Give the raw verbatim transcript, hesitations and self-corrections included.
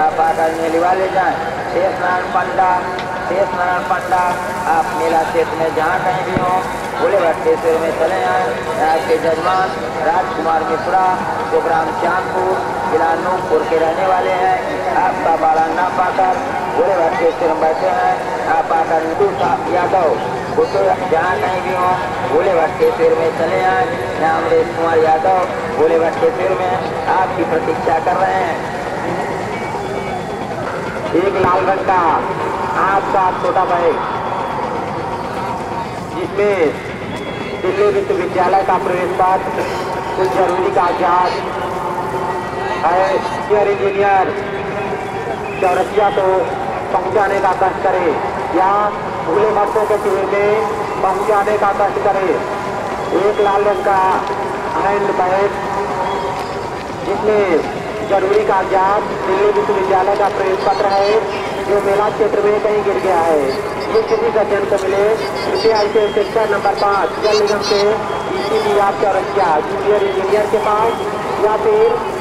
आप आकर मेले वाले जाएँ। शेष नारायण पंडा शेष नारायण पंडा आप मेला क्षेत्र में जहाँ कहीं भी हों भोले भट्टेश्वर में चले आए। आपके जजमान राजकुमार मिश्रा जो ग्राम श्यामपुर जिला अनूपपुर के रहने वाले हैं। आपका बाड़ा ना पाकर भोले भट्टेश्वर में बैठे हैं। आप आकर हिंदू यादव गुड्डू जहाँ कहीं भी हों भोले भट्टेश्वर में चले आए। यहाँ अमरेश कुमार यादव भोले भट्टेश्वर में आपकी प्रतीक्षा कर रहे हैं। एक लाल रंग का आपका छोटा बैग जिसमें दिल्ली विश्वविद्यालय का प्रवेश पत्र कुछ जरूरी कागजात है। सीनियर इंजीनियर चौरसिया को पहुंचाने का कष्ट करे या भूले भक्तों के शिविर में पहुंचाने का कष्ट करे। एक लाल रंग का हैंड बैग जिसमें जरूरी कागजात दिल्ली विश्वविद्यालय का प्रवेश पत्र है जो मेला क्षेत्र में कहीं गिर गया है। ये किसी सज्जन को मिले कृपया इसे सेक्टर नंबर पाँच जल निगम से इसी आप चौरसिया जूनियर इंजीनियर के पास या फिर